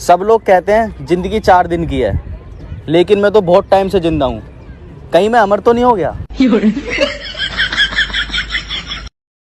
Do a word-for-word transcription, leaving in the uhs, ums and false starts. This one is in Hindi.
सब लोग कहते हैं जिंदगी चार दिन की है, लेकिन मैं तो बहुत टाइम से जिंदा हूँ। कहीं मैं अमर तो नहीं हो गया?